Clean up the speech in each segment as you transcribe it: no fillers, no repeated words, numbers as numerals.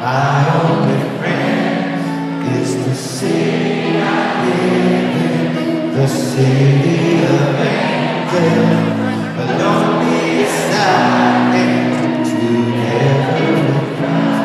My only friend is the city I live in, the city of angels. But lonely as I am to never cry.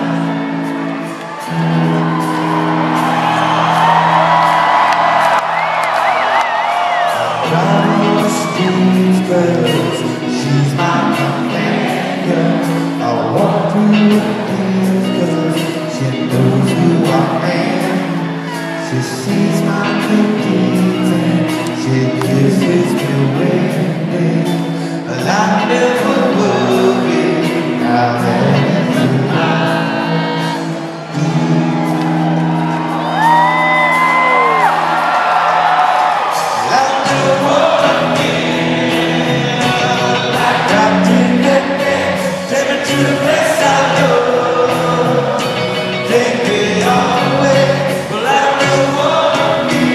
I'm driving the streets 'cause she's my companion. I walk through the fields 'cause she knows who I am. She sees my good deeds and she kisses me waiting. But I never worry now that you're mine. I never worry like I did that day. Take me to the place I love. Take me all the way. Well, I never worry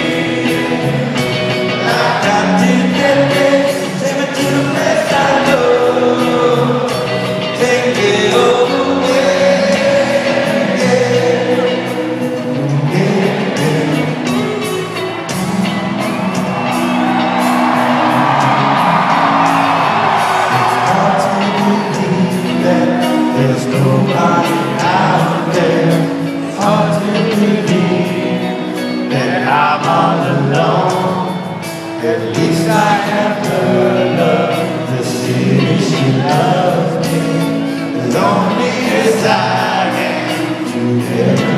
like I did that day. Take me to the place I love. Take me all the way. It's hard to believe that there's nobody out there. Hard to believe that I'm all alone. At least I have her love, the city she loves me. Lonely as I am to